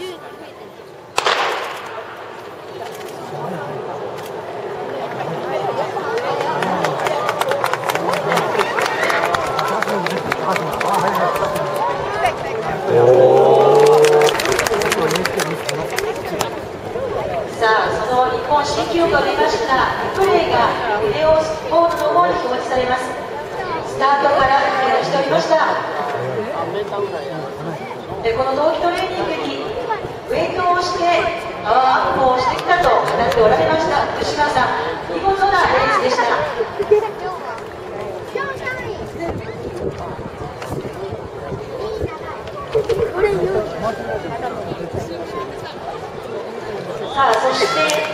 さあ、その日本新記録が出ましたプレーがビデオボードの方に表示されます。スタートからプレーをしておりました。で、この冬季トレーニングにウェイトをしてパワーアップをしてきたと語っておられました吉川さん、見事なレースでした。さあ、そして